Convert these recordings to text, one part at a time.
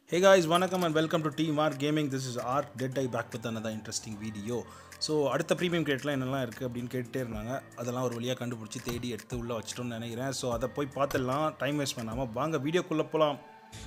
Hey guys, welcome and welcome to Team Arc Gaming. This is Arc Dead Eye back with another interesting video. So அடுத்த premium கிரேட்லாம் என்னெல்லாம் இருக்குது அப்படின்னு கேட்டுகிட்டே இருந்தாங்க. அதெல்லாம் ஒரு வழியாக கண்டுபிடிச்சி தேடி எடுத்து உள்ளே வச்சிட்டோம்னு நினைக்கிறேன். ஸோ அதை போய் பார்த்துடலாம், டைம் வேஸ்ட் பண்ணாமல் வாங்க வீடியோக்குள்ளே போகலாம்.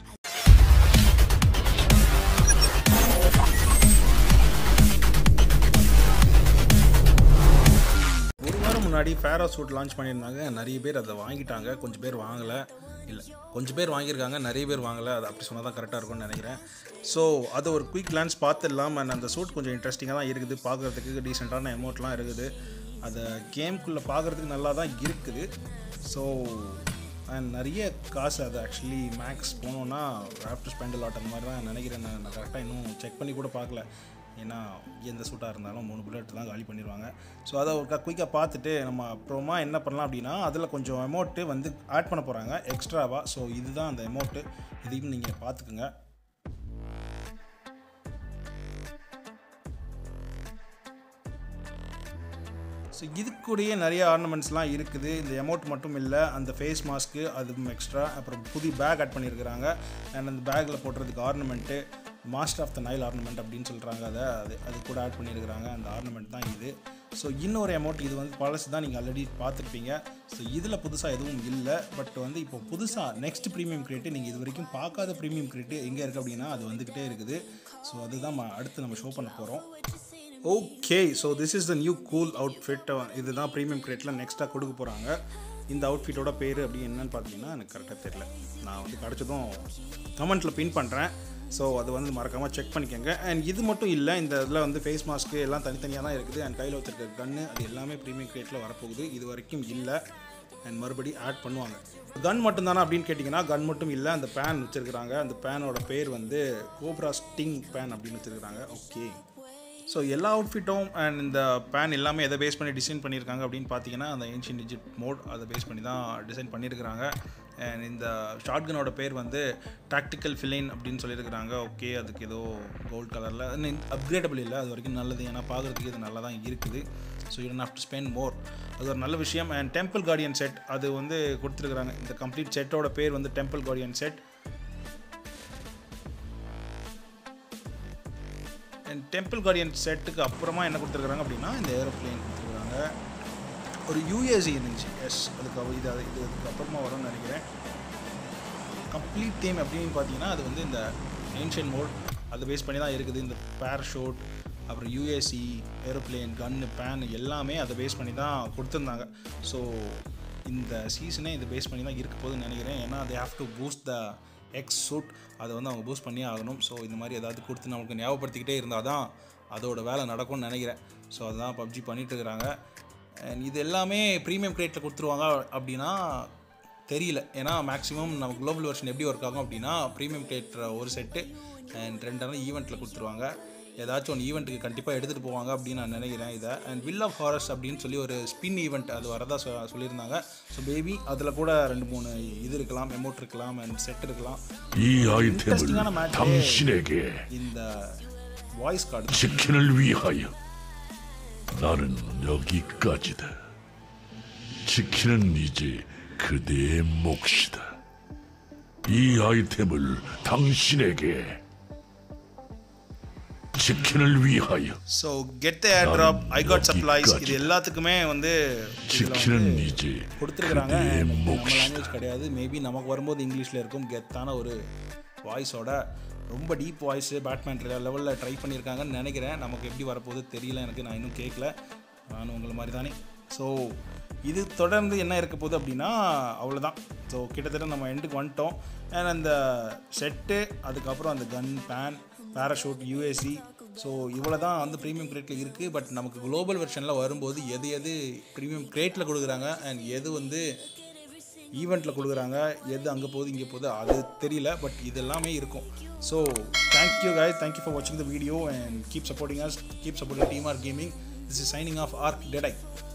ஒரு வாரம் முன்னாடி பேராசூட் லான்ச் பண்ணியிருந்தாங்க. நிறைய பேர் அதை வாங்கிட்டாங்க, கொஞ்சம் பேர் வாங்கலை. இல்லை, கொஞ்சம் பேர் வாங்கியிருக்காங்க, நிறைய பேர் வாங்கலை. அது அப்படி சொன்னால் தான் கரெக்டாக இருக்கும்னு நினைக்கிறேன். ஸோ அதை ஒரு குயிக் கிளான்ஸ் பார்த்துடலாம். அண்ட் அந்த சூட் கொஞ்சம் இன்ட்ரெஸ்டிங்காக தான் இருக்குது, பார்க்குறதுக்கு டீசெண்டான அமௌண்ட்லாம் இருக்குது. அதை கேம்குள்ளே பார்க்குறதுக்கு நல்லா தான் இருக்குது. ஸோ அண்ட் நிறைய காசு அது ஆக்சுவலி மேக்ஸ் போனோன்னா ஹேவ் டு ஸ்பெண்ட் லாட் அந்த மாதிரி தான் நினைக்கிறேன். நான் கரெக்டாக இன்னும் செக் பண்ணி கூட பார்க்கல. ஏன்னா எந்த சூட்டாக இருந்தாலும் 3 புல்லட் தான் காலி பண்ணிடுவாங்க. ஸோ அதை ஒரு குயிக்காக பார்த்துட்டு நம்ம அப்புறமா என்ன பண்ணலாம் அப்படின்னா, அதில் கொஞ்சம் அமௌண்ட்டு வந்து ஆட் பண்ண போகிறாங்க எக்ஸ்ட்ராவாக. ஸோ இதுதான் அந்த அமௌண்ட்டு, இதையும் நீங்கள் பார்த்துக்குங்க. ஸோ இதுக்கூடயே நிறைய ஆர்னமெண்ட்ஸ்லாம் இருக்குது. இந்த அமௌண்ட் மட்டும் இல்லை, அந்த ஃபேஸ் மாஸ்க்கு அதுவும் எக்ஸ்ட்ரா. அப்புறம் புதிய பேக் ஆட் பண்ணியிருக்கிறாங்க. அண்ட் அந்த பேக்கில் போடுறதுக்கு ornament master of the Nile ornament அப்படின்னு சொல்கிறாங்க. அது கூட ஆட் பண்ணியிருக்கிறாங்க. அந்த ஆர்னமெண்ட் தான் இது. ஸோ இன்னொரு அமௌண்ட், இது வந்து பழசு தான், நீங்கள் ஆல்ரெடி பார்த்துருப்பீங்க. ஸோ இதில் புதுசாக எதுவும் இல்லை. பட் வந்து இப்போ புதுசாக நெக்ஸ்ட் ப்ரீமியம் கிரேட்டு, நீங்கள் இது வரைக்கும் பார்க்காத ப்ரீமியம் கிரேட்டு எங்கே இருக்குது அப்படின்னா அது வந்துக்கிட்டே இருக்குது. ஸோ அதுதான் அடுத்து நம்ம ஷோ பண்ண போகிறோம். Okay, so this is the new cool outfit. இதுதான் ப்ரீமியம் கிரேட்டில் நெக்ஸ்ட்டாக கொடுக்க போகிறாங்க. இந்த அவுட்ஃபிட்டோட பேர் அப்படி என்னன்னு பார்த்தீங்கன்னா எனக்கு கரெக்டாக தெரியல. நான் வந்து கிடச்சதும் கமெண்ட்டில் பின் பண்ணுறேன். ஸோ அது வந்து மறக்காமல் செக் பண்ணிக்கோங்க. அண்ட் இது மட்டும் இல்லை, இந்த இதில் வந்து ஃபேஸ் மாஸ்க்கு எல்லாம் தனித்தனியாக தான் இருக்குது. அண்ட் கையில் வச்சுருக்க கன்று அது எல்லாமே ப்ரீமியம் கிரேட்டில் வரப்போகுது. இது வரைக்கும் இல்லை, அண்ட் மறுபடி ஆட் பண்ணுவாங்க. கன் மட்டும் தானே அப்படின்னு கேட்டிங்கன்னா கன் மட்டும் இல்லை, அந்த பேன் வச்சுருக்கிறாங்க. அந்த பேனோட பேர் வந்து கோப்ரா ஸ்டிங் பேன் அப்படின்னு வச்சுருக்கிறாங்க. ஓகே, ஸோ எல்லா அவுட்ஃபிட்டும் அண்ட் இந்த பேன் எல்லாமே எதை பேஸ் பண்ணி டிசைன் பண்ணியிருக்காங்க அப்படின்னு பார்த்தீங்கன்னா அந்த ஏன்ஷியன் டிஜிட் மோட் அதை பேஸ் பண்ணி தான் டிசைன் பண்ணியிருக்கிறாங்க. அண்ட் இந்த ஷாட்கனோட பேர் வந்து டாக்டிக்கல் ஃபிலைன் அப்படின்னு சொல்லியிருக்கிறாங்க. ஓகே, அதுக்கு ஏதோ கோல்ட் கலரில் அப்கிரேடபிள் இல்லை, அது வரைக்கும் நல்லது. ஏன்னா பார்க்குறதுக்கு இது நல்லா தான் இருக்குது. So you don't have to spend more, அது ஒரு நல்ல விஷயம். அண்ட் டெம்பிள் கார்டியன் செட் அது வந்து கொடுத்துருக்குறாங்க. இந்த கம்ப்ளீட் செட்டோட பேர் வந்து temple guardian set. And temple guardian செட்டுக்கு அப்புறமா என்ன கொடுத்துருக்குறாங்க அப்படின்னா இந்த ஏரோப்ளேன் கொடுத்துருக்குறாங்க. ஒரு யூஎஸ்சி இருந்துச்சு. எஸ், இதுக்கு அப்புறமா வரும்னு நினைக்கிறேன். கம்ப்ளீட் தீம் அப்படின்னு பார்த்தீங்கன்னா அது வந்து இந்த ஏன்ஷியன் மோட் அதை பேஸ் பண்ணி தான் இருக்குது. இந்த பேராஷூட், அப்புறம் யூஎஸ்சி, ஏரோப்ளேன், கன்னு, பேன் எல்லாமே அதை பேஸ் பண்ணி தான் கொடுத்துருந்தாங்க. ஸோ இந்த சீசனே இதை பேஸ் பண்ணி தான் இருக்க போகுதுன்னு நினைக்கிறேன். ஏன்னா they have to boost the X suit, அதை வந்து அவங்க பூஸ்ட் பண்ணியே ஆகணும். ஸோ இந்த மாதிரி ஏதாவது கொடுத்து நமக்கு ஞாபகப்படுத்திக்கிட்டே இருந்தால் தான் அதோட வேலை நடக்கும்னு நினைக்கிறேன். ஸோ அதுதான் பப்ஜி பண்ணிகிட்டு இருக்கிறாங்க. அண்ட் இது எல்லாமே ப்ரீமியம் கிரேட்டில் கொடுத்துருவாங்க அப்படின்னா தெரியல. ஏன்னா மேக்ஸிமம் நம்ம குளோபல் வெர்ஷன் எப்படி ஒர்க் ஆகும் அப்படின்னா ப்ரீமியம் கிரேட் ஒரு செட்டு அண்ட் 2 ஈவெண்ட்டில் கொடுத்துருவாங்க. ஏதாச்சும் ஒன்று ஈவெண்ட்டுக்கு கண்டிப்பாக எடுத்துகிட்டு போவாங்க அப்படின்னு நான் நினைக்கிறேன் இதை. அண்ட் வில் ஆஃப் ஹாரஸ் அப்படின்னு சொல்லி ஒரு ஸ்பின் ஈவெண்ட் அது வரதா சொல்லியிருந்தாங்க. ஸோ பேபி அதில் கூட 2-3 இது இருக்கலாம், எமௌண்ட் இருக்கலாம் அண்ட் செட் இருக்கலாம். இன்ட்ரெஸ்டிங்கான மேட்ச் இந்த voice card. 지키를 위하여 나는 여기까지다. 지키는 이제 그대의 몫이다. 이 아이템을 당신에게. 지키를 위하여. So get the airdrop, I got supplies. இது எல்லாத்துக்குமே வந்து 지키는 이제 கொடுத்துருக்குறாங்க. நம்ம லாங்குவேஜ் கிடையாது, மேபி நமக்கு வரும்போது இங்கிலீஷில் இருக்கும். கெத்தான ஒரு வாய்ஸோட, ரொம்ப டீப் வாய்ஸு, பேட்மேன் லெவலில் ட்ரை பண்ணியிருக்காங்கன்னு நினைக்கிறேன். நமக்கு எப்படி வரப்போகுது தெரியல எனக்கு, நான் இன்னும் கேட்கல. நானும் உங்களை மாதிரி தானே. ஸோ இது தொடர்ந்து என்ன இருக்க போகுது அப்படின்னா அவ்வளோதான். ஸோ கிட்டத்தட்ட நம்ம எண்டுக்கு வந்துட்டோம். அண்ட் அந்த செட்டு, அதுக்கப்புறம் அந்த gun, pan, parachute, USC, so இவ்வளோ தான் வந்து ப்ரீமியம் கிரேட்டில் இருக்குது. பட் நமக்கு குளோபல் வெர்ஷனில் வரும்போது எது ப்ரீமியம் கிரேட்டில் கொடுக்குறாங்க அண்ட் எது வந்து ஈவெண்ட்டில் கொடுக்குறாங்க, எது அங்கே போகுது இங்கே போகுது அது தெரியல. பட் இது எல்லாமே இருக்கும். So thank you guys, thank you for வாட்சிங் the video and keep supporting us, keep supporting Team Arc Gaming. This is signing off, Arc Dead Eye.